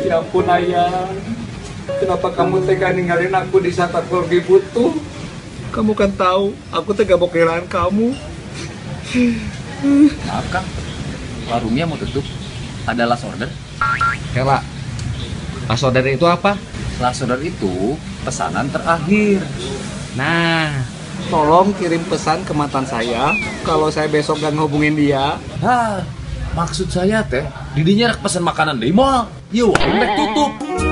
Ya ampun ayah, kenapa kamu tega ninggalin aku di saat aku lagi butuh? Kamu kan tahu, aku tega mau kehilangan kamu. Maaf Kang, warungnya mau tutup. Ada last order. Hela, saudara itu apa? Last order itu pesanan terakhir. Nah, tolong kirim pesan ke mantan saya kalau saya besok gak ngehubungin dia. Hah, maksud saya teh, didinya rek pesan makanan di mall. Yuk, warung rek tutup.